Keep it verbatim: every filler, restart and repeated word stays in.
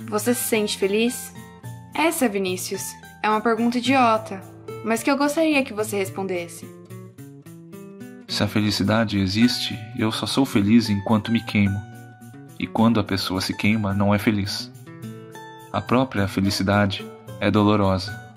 Você se sente feliz? Essa, Vinícius, é uma pergunta idiota, mas que eu gostaria que você respondesse. Se a felicidade existe, eu só sou feliz enquanto me queimo. E quando a pessoa se queima, não é feliz. A própria felicidade é dolorosa.